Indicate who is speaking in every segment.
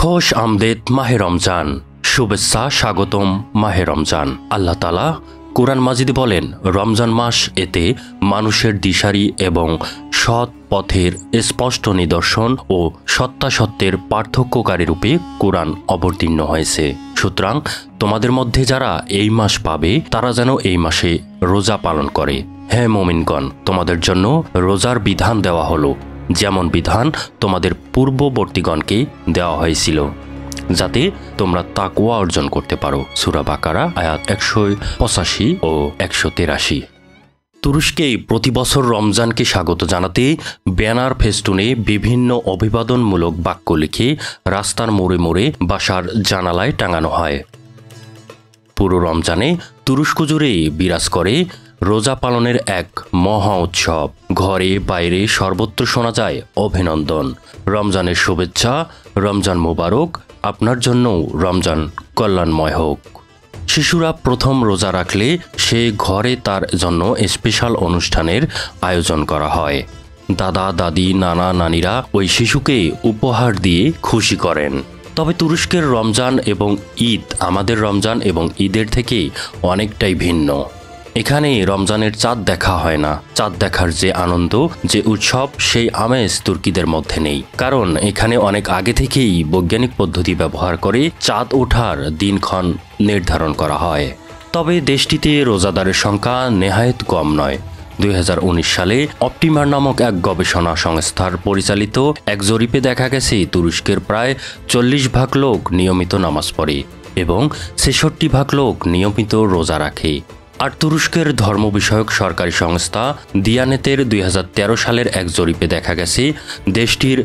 Speaker 1: খোশ আমদেদ মাহে রমজান, শুভেচ্ছা স্বাগতম মাহে রমজান। আল্লাহ তাআলা কুরআন মাজিদে বলেন, রমজান মাস এতে মানুষের দিশারি এবং সৎ পথের স্পষ্ট নিদর্শন ও সত্যাসত্যের পার্থক্যকারী রূপে কুরআন অবতীর্ণ হয়েছে। সুতরাং তোমাদের মধ্যে যারা এই মাস পাবে তারা যেন এই মাসে রোজা পালন করে। হে মুমিনগণ, তোমাদের জন্য রোজার বিধান দেওয়া হলো, যেমন বিধান তোমাদের পূর্ববর্তীগণকে দেওয়া হয়েছিল, যাতে তোমরা তাকওয়া অর্জন করতে পারো। সূরা বাকারা আয়াত 185 ও 183। তুরস্কে প্রতি বছর রমজানকে স্বাগত জানাতে ব্যানার ফেস্টুনে বিভিন্ন অভিবাদনমূলক বাক্য লিখে রাস্তার মোড়ে মোড়ে বাসার জানালায় টাঙানো হয়। পুরো রমজানে তুরস্ক জুড়ে বিরাজ করে রোজা পালনের এক মহা উৎসব। ঘরে বাইরে সর্বত্র শোনা যায় অভিনন্দন, রমজানের শুভেচ্ছা, রমজান মোবারক, আপনার জন্যও রমজান কল্যাণময় হোক। শিশুরা প্রথম রোজা রাখলে সে ঘরে তার জন্য স্পেশাল অনুষ্ঠানের আয়োজন করা হয়। দাদা দাদি নানা নানিরা ওই শিশুকে উপহার দিয়ে খুশি করেন। তবে তুরস্কের রমজান এবং ঈদ আমাদের রমজান এবং ঈদের থেকে অনেকটাই ভিন্ন। এখানে রমজানের চাঁদ দেখা হয় না। চাঁদ দেখার যে আনন্দ, যে উৎসব, সেই আমেজ তুর্কিদের মধ্যে নেই। কারণ এখানে অনেক আগে থেকেই বৈজ্ঞানিক পদ্ধতি ব্যবহার করে চাঁদ ওঠার দিনক্ষণ নির্ধারণ করা হয়। তবে দেশটিতে রোজাদারের সংখ্যা নেহায়েত কম নয়। 2019 সালে অপটিমার নামক এক গবেষণা সংস্থার পরিচালিত এক জরিপে দেখা গেছে তুরস্কের প্রায় 40% লোক নিয়মিত নামাজ পড়ে এবং 66% লোক নিয়মিত রোজা রাখে। আর তুরস্কের ধর্ম বিষয়ক সরকারি সংস্থা দিয়ানেতের 2013 সালের এক জরিপে দেখা গেছে দেশটির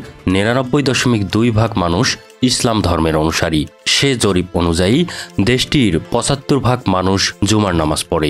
Speaker 1: 99.2% মানুষ ইসলাম ধর্মের অনুসারী। সে জরিপ অনুযায়ী দেশটির 75% মানুষ জুমার নামাজ পড়ে,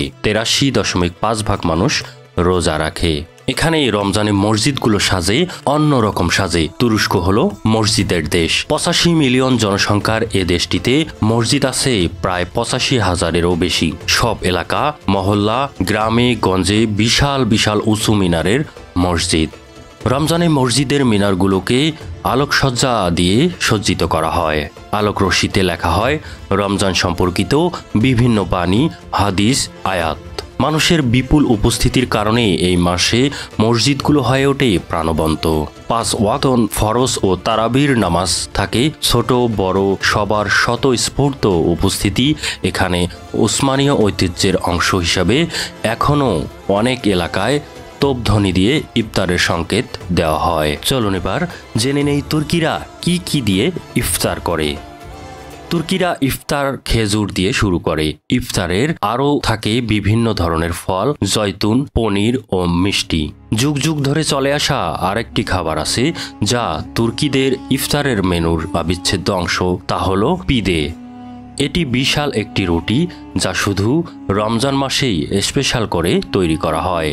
Speaker 1: 83.5% মানুষ রোজা রাখে। এখানে রমজানে মসজিদগুলো সাজে অন্যরকম সাজে। তুরস্ক হলো মসজিদের দেশ। 85 মিলিয়ন জনসংখ্যার এ দেশটিতে মসজিদ আছে প্রায় 85,000-এরও বেশি। সব এলাকা, মহল্লা, গ্রামে গঞ্জে বিশাল বিশাল উঁচু মিনারের মসজিদ। রমজানে মসজিদের মিনারগুলোকে আলোকসজ্জা দিয়ে সজ্জিত করা হয়। আলোক রশ্মিতে লেখা হয় রমজান সম্পর্কিত বিভিন্ন বাণী, হাদিস, আয়াত। মানুষের বিপুল উপস্থিতির কারণে এই মাসে মসজিদগুলো হয়ে ওঠে প্রাণবন্ত। 5 ওয়াক্ত ফরজ ও তারাবির নামাজ থাকে। ছোট বড় সবার স্বতঃস্ফূর্ত উপস্থিতি এখানে উসমানীয় ঐতিহ্যের অংশ হিসাবে এখনও অনেক এলাকায় তোপধ্বনি দিয়ে ইফতারের সংকেত দেওয়া হয়। চলুন এবার জেনে নেই তুর্কিরা কি কি দিয়ে ইফতার করে। তুর্কিরা ইফতার খেজুর দিয়ে শুরু করে। ইফতারের আরও থাকে বিভিন্ন ধরনের ফল, জয়তুন, পনির ও মিষ্টি। যুগ যুগ ধরে চলে আসা আরেকটি খাবার আছে যা তুর্কিদের ইফতারের মেনুর অবিচ্ছেদ্য অংশ, তা হলো পিদে। এটি বিশাল একটি রুটি যা শুধু রমজান মাসেই স্পেশাল করে তৈরি করা হয়।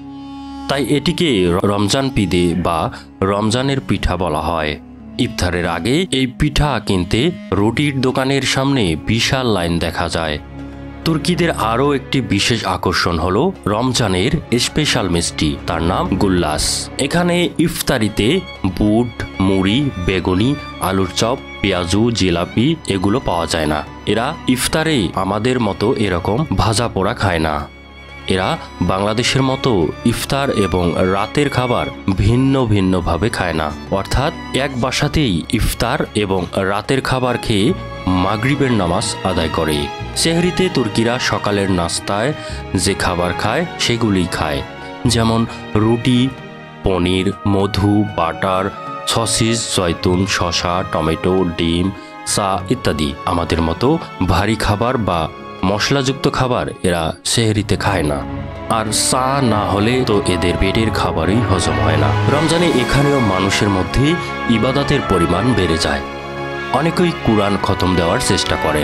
Speaker 1: তাই এটিকে রমজান পিদে বা রমজানের পিঠা বলা হয়। ইফতারের আগে এই পিঠা কিনতে রুটির দোকানের সামনে বিশাল লাইন দেখা যায়। তুর্কিদের আরও একটি বিশেষ আকর্ষণ হলো রমজানের স্পেশাল মিষ্টি, তার নাম গুল্লাস। এখানে ইফতারিতে বুট, মুড়ি, বেগুনি, আলুর চপ, পেঁয়াজু, জিলাপি এগুলো পাওয়া যায় না। এরা ইফতারে আমাদের মতো এরকম ভাজা পোড়া খায় না। এরা বাংলাদেশের মতো ইফতার এবং রাতের খাবার ভিন্ন ভিন্নভাবে খায় না। অর্থাৎ এক বাসাতেই ইফতার এবং রাতের খাবার খেয়ে মাগরিবের নামাজ আদায় করে। সেহরিতে তুর্কিরা সকালের নাস্তায় যে খাবার খায় সেগুলিই খায়, যেমন রুটি, পনির, মধু, বাটার, সসিস, জয়তুন, শসা, টমেটো, ডিম, চা ইত্যাদি। আমাদের মতো ভারী খাবার বা মশলাযুক্ত খাবার এরা সেহরিতে খায় না। আর চা না হলে তো এদের পেটের খাবারই হজম হয় না। রমজানে এখানেও মানুষের মধ্যে ইবাদতের পরিমাণ বেড়ে যায়। অনেকেই কুরআন খতম দেওয়ার চেষ্টা করেন।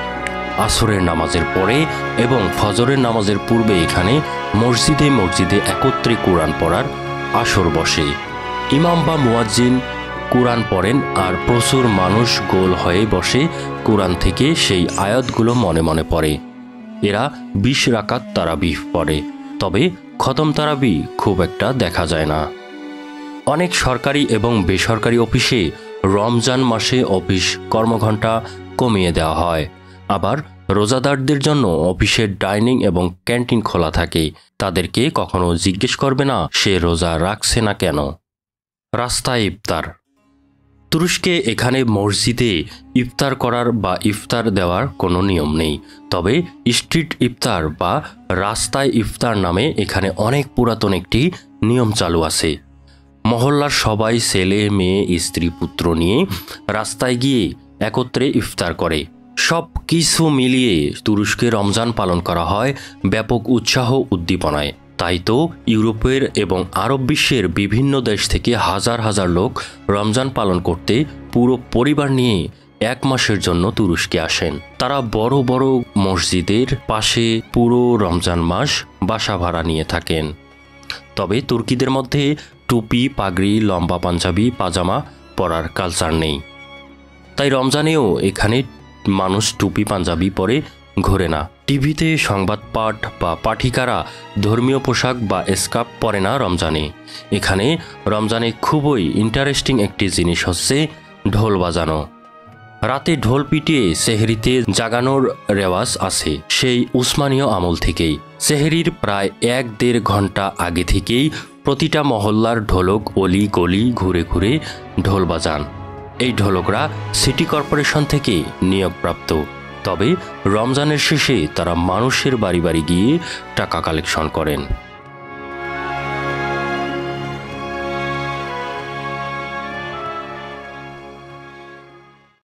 Speaker 1: আসরের নামাজের পরে এবং ফজরের নামাজের পূর্বে এখানে মসজিদে মসজিদে একত্রে কুরআন পড়ার আসর বসে। ইমাম বা মুয়াজ্জিন কুরআন পড়েন আর প্রচুর মানুষ গোল হয়ে বসে কুরআন থেকে সেই আয়াতগুলো মনে মনে পড়ে। এরা 20 রাকাত তারাবিহ পড়ে, তবে খতম তারাবি খুব একটা দেখা যায় না। অনেক সরকারি এবং বেসরকারি অফিসে রমজান মাসে অফিস কর্মঘণ্টা কমিয়ে দেওয়া হয়। আবার রোজাদারদের জন্য অফিসের ডাইনিং এবং ক্যান্টিন খোলা থাকে। তাদেরকে কখনো জিজ্ঞেস করবে না সে রোজা রাখছে না কেন। রাস্তায় ইফতার। তুরস্কে এখানে মসজিদে ইফতার করার বা ইফতার দেওয়ার কোনো নিয়ম নেই। তবে স্ট্রিট ইফতার বা রাস্তায় ইফতার নামে এখানে অনেক পুরাতন একটি নিয়ম চালু আছে। মহল্লার সবাই ছেলে মেয়ে স্ত্রী পুত্র নিয়ে রাস্তায় গিয়ে একত্রে ইফতার করে। সব কিছু মিলিয়ে তুরস্কে রমজান পালন করা হয় ব্যাপক উৎসাহ উদ্দীপনায়। তাই তো ইউরোপের এবং আরব বিশ্বের বিভিন্ন দেশ থেকে হাজার হাজার লোক রমজান পালন করতে পুরো পরিবার নিয়ে এক মাসের জন্য তুরস্কে আসেন। তারা বড় বড় মসজিদের পাশে পুরো রমজান মাস বাসা ভাড়া নিয়ে থাকেন। তবে তুর্কিদের মধ্যে টুপি, পাগড়ি, লম্বা পাঞ্জাবি, পাজামা পরার কালচার নেই। তাই রমজানেও এখানে মানুষ টুপি পাঞ্জাবি পরে ঘোরে না। টিভিতে সংবাদ পাঠ বা পাঠিকারা ধর্মীয় পোশাক বা স্কার্ফ পরে না রমজানে। এখানে রমজানে খুবই ইন্টারেস্টিং একটি জিনিস হচ্ছে ঢোল বাজানো। রাতে ঢোল পিটিয়ে সেহরিতে জাগানোর রেওয়াজ আছে সেই উসমানীয় আমল থেকেই। সেহরির প্রায় 1-1.5 ঘন্টা আগে থেকেই প্রতিটা মহল্লার ঢোলক অলি গলি ঘুরে ঘুরে ঢোল বাজান। এই ঢোলকরা সিটি কর্পোরেশন থেকে নিয়োগপ্রাপ্ত। তবে রমজানের শেষে তারা মানুষের বাড়ি বাড়ি গিয়ে টাকা কালেকশন করেন।